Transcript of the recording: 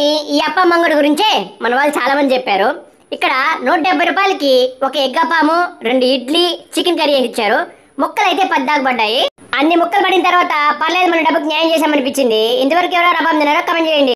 అని ఈ అప్పమ్మంగడి గురించే మన వాళ్ళు చాలా మంది చెప్పారు. ఇక్కడ 170 రూపాయలకి ఒక ఎగ్ అప్పము, 2 ఇడ్లీ, చికెన్ కర్రీ ఇచ్చారు. ముక్కలు అయితే 10 దాకా పడ్డాయి. అన్ని ముక్కలు పడిన తర్వాత పర్లేదు మన డబ్బుకి న్యాయం చేశామనిపించింది. ఇంతవరకు ఎవరో రబాబ్ తిన్నారో కమెంట్ చేయండి.